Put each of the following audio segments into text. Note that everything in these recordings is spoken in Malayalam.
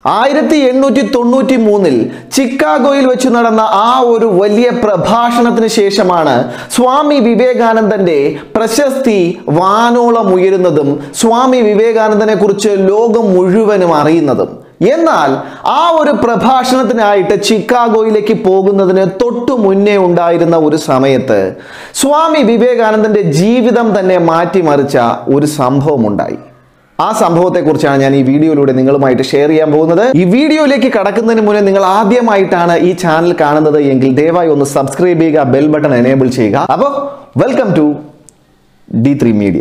1893 ചിക്കാഗോയിൽ വെച്ച് നടന്ന ആ ഒരു വലിയ പ്രഭാഷണത്തിന് ശേഷമാണ് സ്വാമി വിവേകാനന്ദന്റെ പ്രശസ്തി വാനോളം ഉയരുന്നതും സ്വാമി വിവേകാനന്ദനെ കുറിച്ച് ലോകം മുഴുവനും അറിയുന്നതും. എന്നാൽ ആ ഒരു പ്രഭാഷണത്തിനായിട്ട് ചിക്കാഗോയിലേക്ക് പോകുന്നതിന് തൊട്ടു മുന്നേ ഉണ്ടായിരുന്ന ഒരു സമയത്ത് സ്വാമി വിവേകാനന്ദന്റെ ജീവിതം തന്നെ മാറ്റിമറിച്ച ഒരു സംഭവം ഉണ്ടായി. ആ സംഭവത്തെക്കുറിച്ചാണ് ഞാൻ ഈ വീഡിയോയിലൂടെ നിങ്ങളുമായിട്ട് ഷെയർ ചെയ്യാൻ പോകുന്നത്. ഈ വീഡിയോയിലേക്ക് കടക്കുന്നതിന് മുന്നേ നിങ്ങൾ ആദ്യമായിട്ടാണ് ഈ ചാനൽ കാണുന്നത് എങ്കിൽ ദയവായി ഒന്ന് സബ്സ്ക്രൈബ് ചെയ്യുക, ബെൽ ബട്ടൺ എനേബിൾ ചെയ്യുക. അപ്പോൾ welcome to D3 media.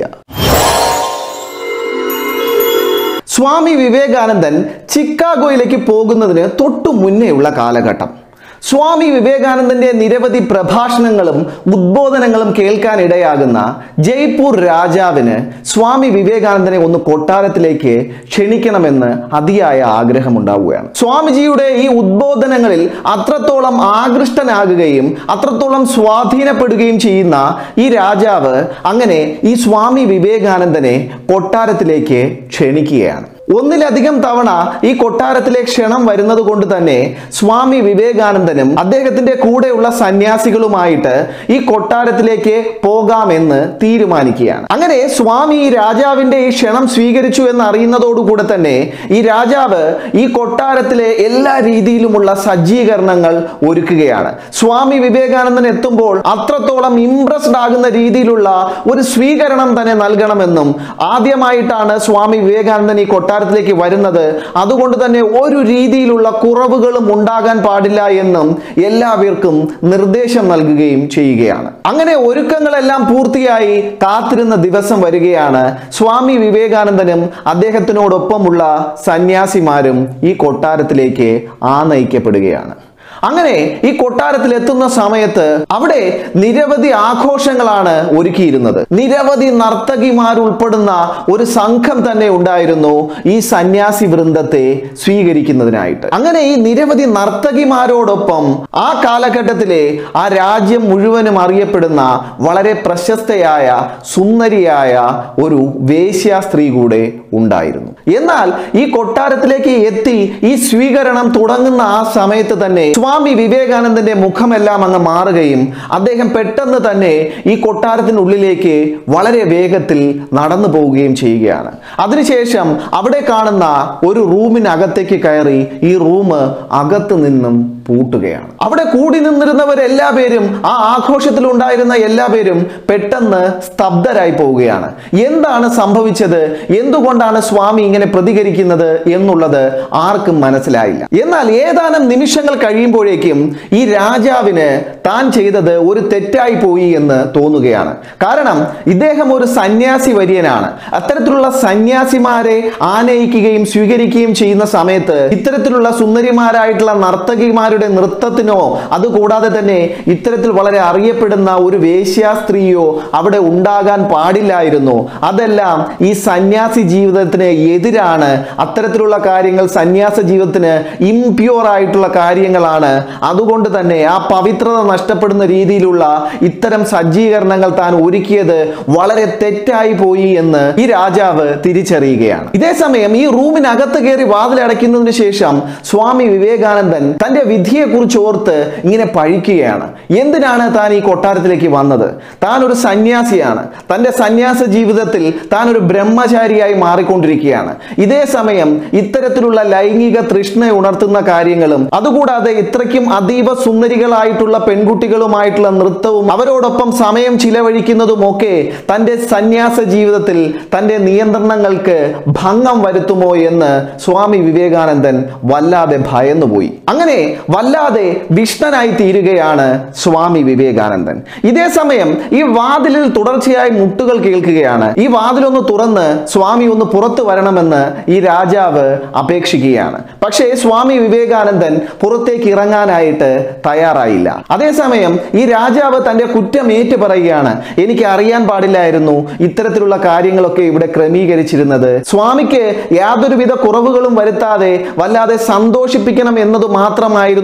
Swami Vivekanandan ചിക്കാഗോയിലേക്ക് പോകുന്നതിന് തൊട്ടു മുന്നേയുള്ള കാലഘട്ടം. സ്വാമി വിവേകാനന്ദന്റെ നിരവധി പ്രഭാഷണങ്ങളും ഉദ്ബോധനങ്ങളും കേൾക്കാൻ ഇടയാകുന്ന ജയ്പൂർ രാജാവിന് സ്വാമി വിവേകാനന്ദനെ ഒന്ന് കൊട്ടാരത്തിലേക്ക് ക്ഷണിക്കണമെന്ന് അതിയായ ആഗ്രഹമുണ്ടാവുകയാണ്. സ്വാമിജിയുടെ ഈ ഉദ്ബോധനങ്ങളിൽ അത്രത്തോളം ആകൃഷ്ടനാകുകയും അത്രത്തോളം സ്വാധീനപ്പെടുകയും ചെയ്യുന്ന ഈ രാജാവ് അങ്ങനെ ഈ സ്വാമി വിവേകാനന്ദനെ കൊട്ടാരത്തിലേക്ക് ക്ഷണിക്കുകയാണ്. ഒന്നിലധികം തവണ ഈ കൊട്ടാരത്തിലെ ക്ഷണം വരുന്നത് കൊണ്ട് തന്നെ സ്വാമി വിവേകാനന്ദനും അദ്ദേഹത്തിന്റെ കൂടെയുള്ള സന്യാസികളുമായിട്ട് ഈ കൊട്ടാരത്തിലേക്ക് പോകാമെന്ന് തീരുമാനിക്കുകയാണ്. അങ്ങനെ സ്വാമി ഈ രാജാവിന്റെ ഈ ക്ഷണം സ്വീകരിച്ചു എന്ന് അറിയുന്നതോടുകൂടെ തന്നെ ഈ രാജാവ് ഈ കൊട്ടാരത്തിലെ എല്ലാ രീതിയിലുമുള്ള സജ്ജീകരണങ്ങൾ ഒരുക്കുകയാണ്. സ്വാമി വിവേകാനന്ദൻ എത്തുമ്പോൾ അത്രത്തോളം ഇംപ്രസ്ഡ് ആകുന്ന രീതിയിലുള്ള ഒരു സ്വീകരണം തന്നെ നൽകണമെന്നും ആദ്യമായിട്ടാണ് സ്വാമി വിവേകാനന്ദൻ ഈ കൊട്ടാരത്തിലേക്ക് വരുന്നത്, അതുകൊണ്ട് തന്നെ ഒരു രീതിയിലുള്ള കുറവുകളും ഉണ്ടാകാൻ പാടില്ല എന്നും എല്ലാവർക്കും നിർദ്ദേശം നൽകുകയും ചെയ്യുകയാണ്. അങ്ങനെ ഒരുക്കങ്ങളെല്ലാം പൂർത്തിയായി കാത്തിരുന്ന ദിവസം വരികയാണ്. സ്വാമി വിവേകാനന്ദനും അദ്ദേഹത്തിനോടൊപ്പമുള്ള സന്യാസിമാരും ഈ കൊട്ടാരത്തിലേക്ക് ആനയിക്കപ്പെടുകയാണ്. അങ്ങനെ ഈ കൊട്ടാരത്തിൽ എത്തുന്ന സമയത്ത് അവിടെ നിരവധി ആഘോഷങ്ങളാണ് ഒരുക്കിയിരുന്നത്. നിരവധി നർത്തകിമാരുൾപ്പെടുന്ന ഒരു സംഘം തന്നെ ഉണ്ടായിരുന്നു ഈ സന്യാസി വൃന്ദത്തെ സ്വീകരിക്കുന്നതിനായിട്ട്. അങ്ങനെ ഈ നിരവധി നർത്തകിമാരോടൊപ്പം ആ കാലഘട്ടത്തിലെ ആ രാജ്യം മുഴുവനും അറിയപ്പെടുന്ന വളരെ പ്രശസ്തയായ സുന്ദരിയായ ഒരു വേശ്യാ സ്ത്രീ കൂടെ ഉണ്ടായിരുന്നു. എന്നാൽ ഈ കൊട്ടാരത്തിലേക്ക് എത്തി ഈ സ്വീകരണം തുടങ്ങുന്ന ആ സമയത്ത് തന്നെ സ്വാമി വിവേകാനന്ദന്റെ മുഖമെല്ലാം അങ്ങ് മാറുകയും അദ്ദേഹം പെട്ടെന്ന് തന്നെ ഈ കൊട്ടാരത്തിനുള്ളിലേക്ക് വളരെ വേഗത്തിൽ നടന്നു പോവുകയും ചെയ്യുകയാണ്. അതിനുശേഷം അവിടെ കാണുന്ന ഒരു റൂമിനകത്തേക്ക് കയറി ഈ റൂം അകത്ത് നിന്നും പൂട്ടുകയാണ്. അവിടെ കൂടി നിന്നിരുന്നവരെല്ലാ പേരും, ആ ആഘോഷത്തിൽ ഉണ്ടായിരുന്ന എല്ലാ പേരും പെട്ടെന്ന് സ്തബ്ധരായി പോവുകയാണ്. എന്താണ് സംഭവിച്ചത്, എന്തുകൊണ്ടാണ് സ്വാമി ഇങ്ങനെ പ്രതികരിക്കുന്നത് എന്നുള്ളത് ആർക്കും മനസ്സിലായില്ല. എന്നാൽ ഏതാനും നിമിഷങ്ങൾ കഴിയുമ്പോഴേക്കും ഈ രാജാവിന് താൻ ചെയ്തത് ഒരു തെറ്റായി പോയി എന്ന് തോന്നുകയാണ്. കാരണം ഇദ്ദേഹം ഒരു സന്യാസി വര്യനാണ്. അത്തരത്തിലുള്ള സന്യാസിമാരെ ആനയിക്കുകയും സ്വീകരിക്കുകയും ചെയ്യുന്ന സമയത്ത് ഇത്തരത്തിലുള്ള സുന്ദരിമാരായിട്ടുള്ള നർത്തകിമാരുടെ നൃത്തത്തിനോ അതുകൂടാതെ തന്നെ ഇത്തരത്തിൽ വളരെ അറിയപ്പെടുന്ന ഒരു വേശ്യാ സ്ത്രീയോ അവിടെ ഉണ്ടാകാൻ പാടില്ലായിരുന്നു. അതെല്ലാം ഈ സന്യാസി ജീവിതത്തിന് എതിരാണ്. അത്തരത്തിലുള്ള കാര്യങ്ങൾ സന്യാസ ജീവിതത്തിന് ഇംപ്യൂർ ആയിട്ടുള്ള കാര്യങ്ങളാണ്. അതുകൊണ്ട് തന്നെ ആ പവിത്രത നഷ്ടപ്പെടുന്ന രീതിയിലുള്ള ഇത്തരം സജ്ജീകരണങ്ങൾ താൻ ഒരുക്കിയത് വളരെ തെറ്റായി പോയി എന്ന് ഈ രാജാവ് തിരിച്ചറിയുകയാണ്. ഇതേസമയം ഈ റൂമിനകത്ത് കയറി വാതിലടയ്ക്കുന്നതിന് ശേഷം സ്വാമി വിവേകാനന്ദൻ തന്റെ വിധിയെ കുറിച്ച് ഓർത്ത് ഇങ്ങനെ പഴിക്കുകയാണ്. എന്തിനാണ് താൻ ഈ കൊട്ടാരത്തിലേക്ക് വന്നത്? താൻ ഒരു സന്യാസിയാണ്. തന്റെ സന്യാസ ജീവിതത്തിൽ താൻ ഒരു ബ്രഹ്മചാരിയായി മാറിക്കൊണ്ടിരിക്കുകയാണ്. ഇതേ സമയം ഇത്തരത്തിലുള്ള ലൈംഗിക തൃഷ്ണ ഉണർത്തുന്ന കാര്യങ്ങളും അതുകൂടാതെ ഇത്രയ്ക്കും അതീവ സുന്ദരികളായിട്ടുള്ള പെൺകുട്ടികളുമായിട്ടുള്ള നൃത്തവും അവരോടൊപ്പം സമയം ചിലവഴിക്കുന്നതും ഒക്കെ തന്റെ സന്യാസ ജീവിതത്തിൽ തന്റെ നിയന്ത്രണങ്ങൾക്ക് ഭംഗം വരുത്തുമോ എന്ന് സ്വാമി വിവേകാനന്ദൻ വല്ലാതെ ഭയന്നുപോയി. അങ്ങനെ വല്ലാതെ വിഷ്ണനായി തീരുകയാണ് സ്വാമി വിവേകാനന്ദൻ. ഇതേ സമയം ഈ വാതിലിൽ തുടർച്ചയായി മുട്ടുകൾ കേൾക്കുകയാണ്. ഈ വാതിലൊന്ന് തുറന്ന് സ്വാമി ഒന്ന് പുറത്തു വരണമെന്ന് ഈ രാജാവ് അപേക്ഷിക്കുകയാണ്. പക്ഷേ സ്വാമി വിവേകാനന്ദൻ പുറത്തേക്ക് ഇറങ്ങാനായിട്ട് തയ്യാറായില്ല. അതേസമയം ഈ രാജാവ് തന്റെ കുറ്റം ഏറ്റു പറയുകയാണ്. എനിക്ക് അറിയാൻ പാടില്ലായിരുന്നു ഇത്തരത്തിലുള്ള കാര്യങ്ങളൊക്കെ ഇവിടെ ക്രമീകരിച്ചിരുന്നത്. സ്വാമിക്ക് യാതൊരുവിധ കുറവുകളും വരുത്താതെ വല്ലാതെ സന്തോഷിപ്പിക്കണം എന്നത് മാത്രമായിരുന്നു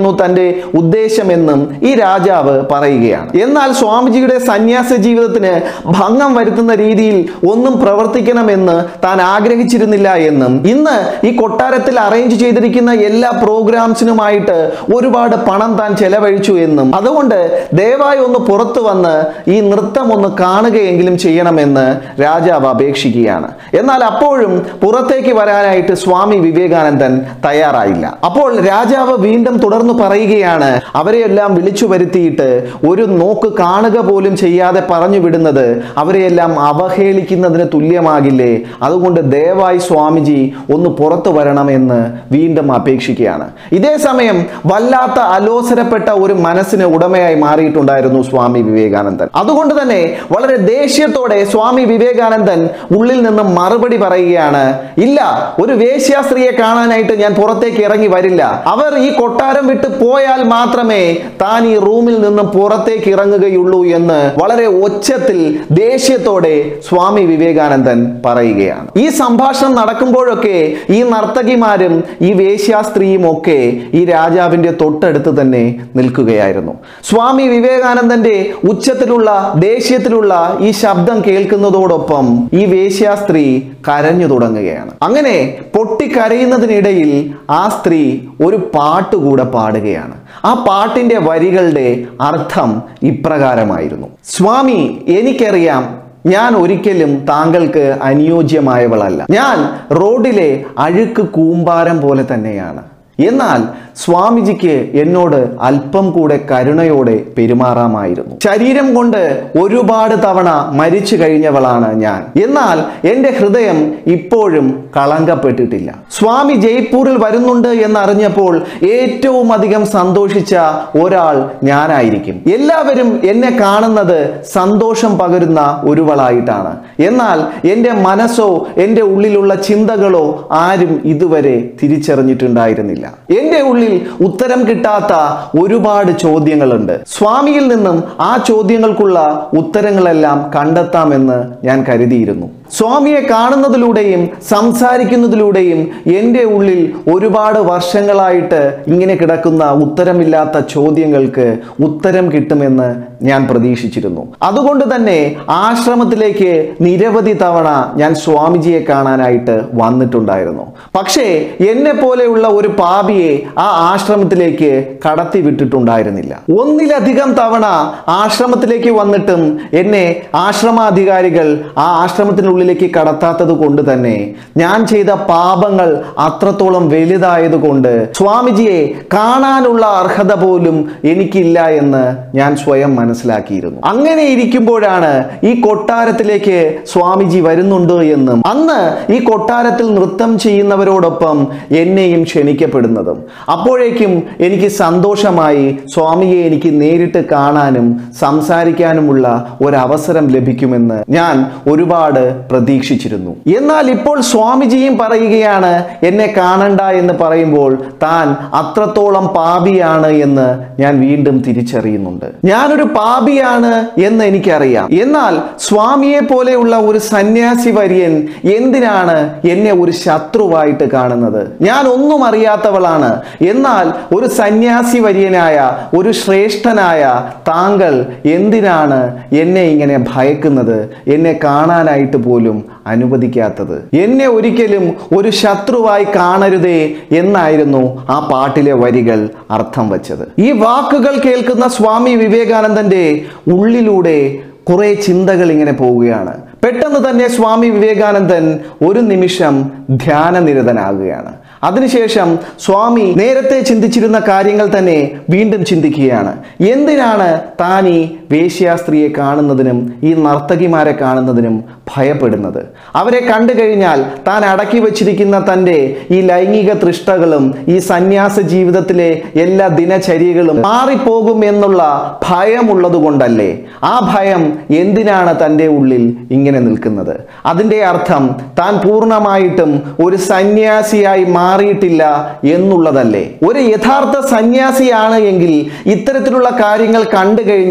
എന്നായിരുന്നു തന്റെ ഉദ്ദേശമെന്നും ഈ രാജാവ് പറയുകയാണ്. എന്നാൽ സ്വാമിജിയുടെ സന്യാസ ജീവിതത്തിന് ഭംഗം വരുത്തുന്ന രീതിയിൽ ഒന്നും പ്രവർത്തിക്കണമെന്ന് താൻ ആഗ്രഹിച്ചിരുന്നില്ല എന്നും ഇന്ന് ഈ കൊട്ടാരത്തിൽ അറേഞ്ച് ചെയ്തിരിക്കുന്ന എല്ലാ പ്രോഗ്രാംസിനുമായിട്ട് ഒരുപാട് പണം താൻ ചെലവഴിച്ചു എന്നും അതുകൊണ്ട് ദയവായി ഒന്ന് പുറത്തു വന്ന് ഈ നൃത്തം ഒന്ന് കാണുകയെങ്കിലും ചെയ്യണമെന്ന് രാജാവ് അപേക്ഷിക്കുകയാണ്. എന്നാൽ അപ്പോഴും പുറത്തേക്ക് വരാനായിട്ട് സ്വാമി വിവേകാനന്ദൻ തയ്യാറായില്ല. അപ്പോൾ രാജാവ് വീണ്ടും തുടർന്ന് പറയുകയാണ്, അവരെയെല്ലാം വിളിച്ചു വരുത്തിയിട്ട് ഒരു നോക്ക് കാണുക പോലും ചെയ്യാതെ പറഞ്ഞു വിടുന്നത് അവരെയെല്ലാം അവഹേളിക്കുന്നതിന് തുല്യമാകില്ലേ? അതുകൊണ്ട് ദയവായി സ്വാമിജി ഒന്ന് പുറത്തു വരണമെന്ന് വീണ്ടും അപേക്ഷിക്കുകയാണ്. ഇതേ സമയം വല്ലാത്ത അലോസരപ്പെട്ട ഒരു മനസ്സിന് ഉടമയായി മാറിയിട്ടുണ്ടായിരുന്നു സ്വാമി വിവേകാനന്ദൻ. അതുകൊണ്ട് തന്നെ വളരെ ദേഷ്യത്തോടെ സ്വാമി വിവേകാനന്ദൻ ഉള്ളിൽ നിന്നും മറുപടി പറയുകയാണ്, ഇല്ല, ഒരു വേശ്യാസ്ത്രീയെ കാണാനായിട്ട് ഞാൻ പുറത്തേക്ക് ഇറങ്ങി വരില്ല. അവർ ഈ കൊട്ടാരം വിട്ട് പോയാൽ മാത്രമേ താൻ ഈ റൂമിൽ നിന്നും പുറത്തേക്ക് ഇറങ്ങുകയുള്ളൂ എന്ന് വളരെ ഒച്ചത്തിൽ ദേഷ്യത്തോടെ സ്വാമി വിവേകാനന്ദൻ പറയുകയാണ്. ഈ സംഭാഷണം നടക്കുമ്പോഴൊക്കെ ഈ നർത്തകിമാരും ഈ വേശ്യാസ്ത്രീയും ഒക്കെ ഈ രാജാവിന്റെ തൊട്ടടുത്ത് തന്നെ നിൽക്കുകയായിരുന്നു. സ്വാമി വിവേകാനന്ദന്റെ ഉച്ചത്തിലുള്ള ദേഷ്യത്തിലുള്ള ഈ ശബ്ദം കേൾക്കുന്നതോടൊപ്പം ഈ വേശ്യാസ്ത്രീ കരഞ്ഞു തുടങ്ങുകയാണ്. അങ്ങനെ പൊട്ടിക്കരയുന്നതിനിടയിൽ ആ സ്ത്രീ ഒരു പാട്ടുകൂടെ പാടുകയാണ്. ആ പാട്ടിന്റെ വരികളുടെ അർത്ഥം ഇപ്രകാരമായിരുന്നു: സ്വാമി, എനിക്കറിയാം ഞാൻ ഒരിക്കലും താങ്കൾക്ക് അനുയോജ്യമായവളല്ല. ഞാൻ റോഡിലെ അഴുക്ക് കൂമ്പാരം പോലെ തന്നെയാണ്. എന്നാൽ സ്വാമിജിക്ക് എന്നോട് അല്പം കൂടെ കരുണയോടെ പെരുമാറാമായിരുന്നു. ശരീരം കൊണ്ട് ഒരുപാട് തവണ മരിച്ചു കഴിഞ്ഞവളാണ് ഞാൻ. എന്നാൽ എൻ്റെ ഹൃദയം ഇപ്പോഴും കളങ്കപ്പെട്ടിട്ടില്ല. സ്വാമി ജയ്പൂരിൽ വരുന്നുണ്ട് എന്നറിഞ്ഞപ്പോൾ ഏറ്റവും അധികം സന്തോഷിച്ച ഒരാൾ ഞാനായിരിക്കും. എല്ലാവരും എന്നെ കാണുന്നത് സന്തോഷം പകരുന്ന ഒരുവളായിട്ടാണ്. എന്നാൽ എൻ്റെ മനസ്സോ എൻ്റെ ഉള്ളിലുള്ള ചിന്തകളോ ആരും ഇതുവരെ തിരിച്ചറിഞ്ഞിട്ടുണ്ടായിരുന്നില്ല. എൻ്റെ ഉള്ളിൽ ഉത്തരം കിട്ടാത്ത ഒരുപാട് ചോദ്യങ്ങളുണ്ട്. സ്വാമിയിൽ നിന്നും ആ ചോദ്യങ്ങൾക്കുള്ള ഉത്തരങ്ങളെല്ലാം കണ്ടെത്താമെന്ന് ഞാൻ കരുതിയിരുന്നു. സ്വാമിയെ കാണുന്നതിലൂടെയും സംസാരിക്കുന്നതിലൂടെയും എൻ്റെ ഉള്ളിൽ ഒരുപാട് വർഷങ്ങളായിട്ട് ഇങ്ങനെ കിടക്കുന്ന ഉത്തരമില്ലാത്ത ചോദ്യങ്ങൾക്ക് ഉത്തരം കിട്ടുമെന്ന് ഞാൻ പ്രതീക്ഷിച്ചിരുന്നു. അതുകൊണ്ട് തന്നെ ആശ്രമത്തിലേക്ക് നിരവധി തവണ ഞാൻ സ്വാമിജിയെ കാണാനായിട്ട് വന്നിട്ടുണ്ടായിരുന്നു. പക്ഷേ എന്നെ പോലെയുള്ള ഒരു പാപിയെ ആ ആശ്രമത്തിലേക്ക് കടത്തി വിട്ടിട്ടുണ്ടായിരുന്നില്ല. ഒന്നിലധികം തവണ ആശ്രമത്തിലേക്ക് വന്നിട്ടും എന്നെ ആശ്രമാധികാരികൾ ആ ആശ്രമത്തിനുള്ളിൽ കടത്താത്തത് കൊണ്ട് തന്നെ ഞാൻ ചെയ്ത പാപങ്ങൾ അത്രത്തോളം വലുതായതുകൊണ്ട് സ്വാമിജിയെ കാണാനുള്ള അർഹത പോലും എനിക്കില്ല എന്ന് ഞാൻ സ്വയം മനസ്സിലാക്കിയിരുന്നു. അങ്ങനെ ഇരിക്കുമ്പോഴാണ് ഈ കൊട്ടാരത്തിലേക്ക് സ്വാമിജി വരുന്നുണ്ട് എന്നും അന്ന് ഈ കൊട്ടാരത്തിൽ നൃത്തം ചെയ്യുന്നവരോടൊപ്പം എന്നെയും ക്ഷണിക്കപ്പെടുന്നതും. അപ്പോഴേക്കും എനിക്ക് സന്തോഷമായി സ്വാമിയെ എനിക്ക് നേരിട്ട് കാണാനും സംസാരിക്കാനുമുള്ള ഒരവസരം ലഭിക്കുമെന്ന് ഞാൻ ഒരുപാട് പ്രതീക്ഷിച്ചിരുന്നു. എന്നാൽ ഇപ്പോൾ സ്വാമിജിയും പറയുകയാണ് എന്നെ കാണണ്ട എന്ന് പറയുമ്പോൾ താൻ അത്രത്തോളം പാപിയാണ് എന്ന് ഞാൻ വീണ്ടും തിരിച്ചറിയുന്നുണ്ട്. ഞാനൊരു പാപിയാണ് എന്ന് എനിക്കറിയാം. എന്നാൽ സ്വാമിയെ പോലെയുള്ള ഒരു സന്യാസി വര്യൻ എന്തിനാണ് എന്നെ ഒരു ശത്രുവായിട്ട് കാണുന്നത്? ഞാൻ ഒന്നും അറിയാത്തവളാണ്. എന്നാൽ ഒരു സന്യാസി വര്യനായ ഒരു ശ്രേഷ്ഠനായ താങ്കൾ എന്തിനാണ് എന്നെ ഇങ്ങനെ ഭയക്കുന്നത്, എന്നെ കാണാനായിട്ട് പോലും അനുവദിക്കാത്തത്? എന്നെ ഒരിക്കലും ഒരു ശത്രുവായി കാണരുതേ എന്നായിരുന്നു ആ പാട്ടിലെ വരികൾ അർത്ഥം വച്ചത്. ഈ വാക്കുകൾ കേൾക്കുന്ന സ്വാമി വിവേകാനന്ദന്റെ ഉള്ളിലൂടെ കുറെ ചിന്തകൾ ഇങ്ങനെ പോവുകയാണ്. പെട്ടെന്ന് തന്നെ സ്വാമി വിവേകാനന്ദൻ ഒരു നിമിഷം ധ്യാനനിരതനാകുകയാണ്. അതിനുശേഷം സ്വാമി നേരത്തെ ചിന്തിച്ചിരുന്ന കാര്യങ്ങൾ തന്നെ വീണ്ടും ചിന്തിക്കുകയാണ്. എന്തിനാണ് താൻ ഈ വേശ്യാസ്ത്രീയെ കാണുന്നതിനും ഈ നർത്തകിമാരെ കാണുന്നതിനും ഭയപ്പെടുന്നത്? അവരെ കണ്ടു കഴിഞ്ഞാൽ താൻ അടക്കി വച്ചിരിക്കുന്ന തൻ്റെ ഈ ലൈംഗിക തൃഷ്ണകളും ഈ സന്യാസ ജീവിതത്തിലെ എല്ലാ ദിനചര്യകളും മാറിപ്പോകും എന്നുള്ള ഭയമുള്ളത് കൊണ്ടല്ലേ? ആ ഭയം എന്തിനാണ് തൻ്റെ ഉള്ളിൽ ഇങ്ങനെ നിൽക്കുന്നത്? അതിൻ്റെ അർത്ഥം താൻ പൂർണ്ണമായിട്ടും ഒരു സന്യാസിയായി മാറിയിട്ടില്ല എന്നുള്ളതല്ലേ? ഒരു യഥാർത്ഥ സന്യാസിയാണ് എങ്കിൽ ഇത്തരത്തിലുള്ള കാര്യങ്ങൾ കണ്ടു കഴിഞ്ഞാൽ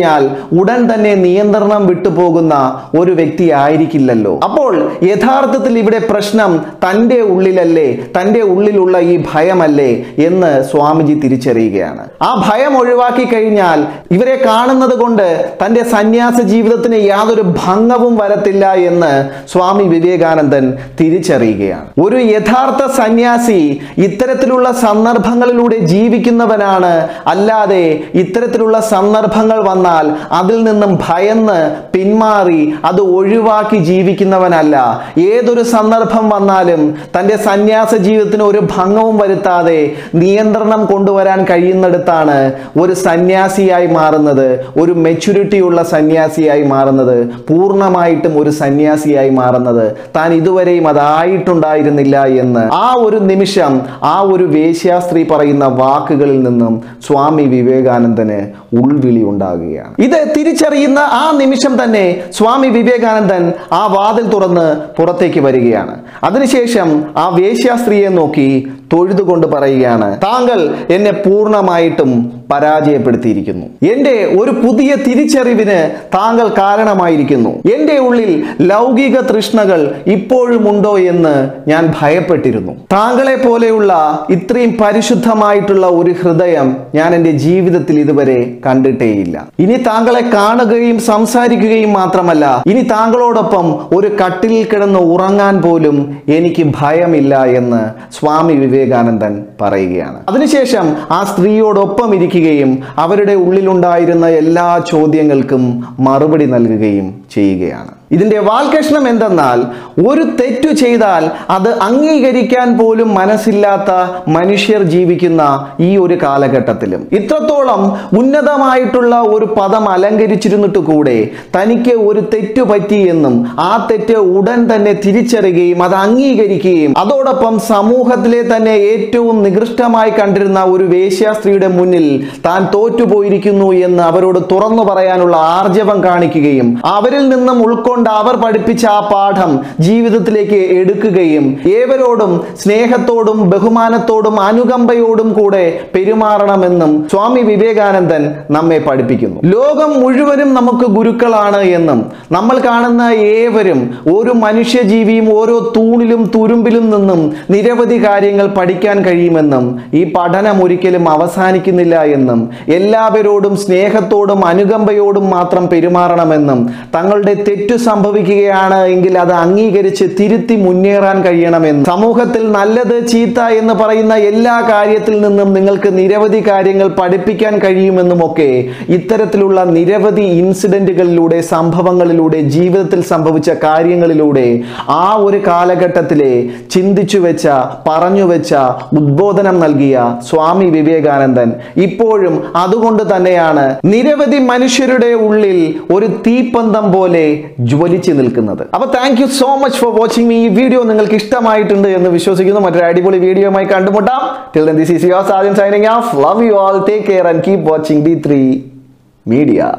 ഉടൻ തന്നെ നിയന്ത്രണം വിട്ടുപോകുന്ന ഒരു വ്യക്തി ആയിരിക്കില്ലല്ലോ. അപ്പോൾ യഥാർത്ഥത്തിൽ ഇവിടെ പ്രശ്നം തൻ്റെ ഉള്ളിലല്ലേ, തൻ്റെ ഉള്ളിലുള്ള ഈ ഭയമല്ലേ എന്ന് സ്വാമിജി തിരിച്ചറിയുകയാണ്. ആ ഭയം ഒഴിവാക്കി കഴിഞ്ഞാൽ ഇവരെ കാണുന്നത് കൊണ്ട് തൻ്റെ സന്യാസ ജീവിതത്തിന് യാതൊരു ഭംഗവും വരത്തില്ല എന്ന് സ്വാമി വിവേകാനന്ദൻ തിരിച്ചറിയുകയാണ്. ഒരു യഥാർത്ഥ സന്യാസി ഇത്തരത്തിലുള്ള സന്ദർഭങ്ങളിലൂടെ ജീവിക്കുന്നവനാണ്, അല്ലാതെ ഇത്തരത്തിലുള്ള സന്ദർഭങ്ങൾ വന്നാൽ അതിൽ നിന്നും ഭയന്ന് പിന്മാറി അത് ഒഴിവാക്കി ജീവിക്കുന്നവനല്ല. ഏതൊരു സന്ദർഭം വന്നാലും തൻ്റെ സന്യാസ ജീവിതത്തിന് ഒരു ഭംഗവും വരുത്താതെ നിയന്ത്രണം കൊണ്ടുവരാൻ കഴിയുന്നിടത്താണ് ഒരു സന്യാസിയായി മാറുന്നത്, ഒരു മെച്യൂരിറ്റി ഉള്ള സന്യാസിയായി മാറുന്നത്, പൂർണ്ണമായിട്ടും ഒരു സന്യാസിയായി മാറുന്നത്. താൻ ഇതുവരെയും അതായിട്ടുണ്ടായിരുന്നില്ല എന്ന് ആ ഒരു നിമിഷം ആ ഒരു വേശ്യാസ്ത്രീ പറയുന്ന വാക്കുകളിൽ നിന്നും സ്വാമി വിവേകാനന്ദന് ഉൾവിളി ഉണ്ടാകുകയാണ്. ഇത് തിരിച്ചറിയുന്ന ആ നിമിഷം തന്നെ സ്വാമി വിവേകാനന്ദൻ ആ വാതിൽ തുറന്ന് പുറത്തേക്ക് വരികയാണ്. അതിനുശേഷം ആ വേശ്യാസ്ത്രീയെ നോക്കി തൊഴുതുകൊണ്ട് പറയുകയാണ്, താങ്കൾ എന്നെ പൂർണ്ണമായിട്ടും പരാജയപ്പെടുത്തിയിരിക്കുന്നു. എൻ്റെ ഒരു പുതിയ തിരിച്ചറിവിന് താങ്കൾ കാരണമായിരിക്കുന്നു. എൻ്റെ ഉള്ളിൽ ലൗകിക തൃഷ്ണകൾ ഇപ്പോഴും ഉണ്ടോ എന്ന് ഞാൻ ഭയപ്പെട്ടിരുന്നു. താങ്കളെ പോലെയുള്ള ഇത്രയും പരിശുദ്ധമായിട്ടുള്ള ഒരു ഹൃദയം ഞാൻ എൻ്റെ ജീവിതത്തിൽ ഇതുവരെ കണ്ടിട്ടേയില്ല. ഇനി താങ്കളെ കാണുകയും സംസാരിക്കുകയും മാത്രമല്ല, ഇനി താങ്കളോടൊപ്പം ഒരു കട്ടിലിൽ കിടന്ന് ഉറങ്ങാൻ പോലും എനിക്ക് ഭയമില്ല എന്ന് സ്വാമി വിവേകാനന്ദൻ പറയുകയാണ്. അതിനുശേഷം ആ സ്ത്രീയോടൊപ്പം ഇരിക്കുകയും അവരുടെ ഉള്ളിലുണ്ടായിരുന്ന എല്ലാ ചോദ്യങ്ങൾക്കും മറുപടി നൽകുകയും ചെയ്യുകയാണ്. ഇതിന്റെ വാൽകഷ്ണം എന്തെന്നാൽ, ഒരു തെറ്റു ചെയ്താൽ അത് അംഗീകരിക്കാൻ പോലും മനസ്സില്ലാത്ത മനുഷ്യർ ജീവിക്കുന്ന ഈ ഒരു കാലഘട്ടത്തിലും ഇത്രത്തോളം ഉന്നതമായിട്ടുള്ള ഒരു പദം അലങ്കരിച്ചിരുന്നിട്ട് കൂടെ തനിക്ക് ഒരു തെറ്റു പറ്റിയെന്നും ആ തെറ്റ് ഉടൻ തന്നെ തിരിച്ചറിയുകയും അത് അംഗീകരിക്കുകയും അതോടൊപ്പം സമൂഹത്തിലെ തന്നെ ഏറ്റവും നികൃഷ്ടമായി കണ്ടിരുന്ന ഒരു വേശ്യാസ്ത്രീയുടെ മുന്നിൽ താൻ തോറ്റുപോയിരിക്കുന്നു എന്ന് അവരോട് തുറന്നു പറയാനുള്ള ആർജവം കാണിക്കുകയും അവരിൽ നിന്നും ഉൾക്കൊണ്ട് അവർ പഠിപ്പിച്ച ആ പാഠം ജീവിതത്തിലേക്ക് എടുക്കുകയും ഏവരോടും സ്നേഹത്തോടും ബഹുമാനത്തോടും അനുകമ്പയോടും കൂടെ പെരുമാറണമെന്നും സ്വാമി വിവേകാനന്ദൻ നമ്മെ പഠിപ്പിക്കുന്നു. ലോകം മുഴുവനും നമുക്ക് ഗുരുക്കളാണ് എന്നും നമ്മൾ കാണുന്ന ഏവരും ഓരോ മനുഷ്യജീവിയും ഓരോ തൂണിലും തുരുമ്പിലും നിന്നും നിരവധി കാര്യങ്ങൾ പഠിക്കാൻ കഴിയുമെന്നും ഈ പഠനം ഒരിക്കലും അവസാനിക്കുന്നില്ല എന്നും എല്ലാവരോടും സ്നേഹത്തോടും അനുകമ്പയോടും മാത്രം പെരുമാറണമെന്നും തങ്ങളുടെ തെറ്റു സംഭവിക്കുകയാണ് എങ്കിൽ അത് അംഗീകരിച്ച് തിരുത്തി മുന്നേറാൻ കഴിയണമെന്നും സമൂഹത്തിൽ നല്ലത് ചീത്ത എന്ന് പറയുന്ന എല്ലാ കാര്യത്തിൽ നിന്നും നിങ്ങൾക്ക് നിരവധി കാര്യങ്ങൾ പഠിപ്പിക്കാൻ കഴിയുമെന്നുമൊക്കെ ഇത്തരത്തിലുള്ള നിരവധി ഇൻസിഡന്റുകളിലൂടെ സംഭവങ്ങളിലൂടെ ജീവിതത്തിൽ സംഭവിച്ച കാര്യങ്ങളിലൂടെ ആ ഒരു കാലഘട്ടത്തിലെ ചിന്തിച്ചു വെച്ച പറഞ്ഞു വെച്ച ഉദ്ബോധനം നൽകിയ സ്വാമി വിവേകാനന്ദൻ ഇപ്പോഴും അതുകൊണ്ട് തന്നെയാണ് നിരവധി മനുഷ്യരുടെ ഉള്ളിൽ ഒരു തീപ്പന്തം പോലെ ജ്വലിച്ചു നിൽക്കുന്നത്. അപ്പോൾ thank you so much for watching me. ഈ വീഡിയോ നിങ്ങൾക്ക് ഇഷ്ടമായിട്ടുണ്ട് എന്ന് വിശ്വസിക്കുന്നു. മറ്റൊരു അടിപൊളി വീഡിയോയുമായി കണ്ടുമുട്ടാം. Till then, this is your Sergeant signing off. Love you all. Take care and keep watching D3 Media.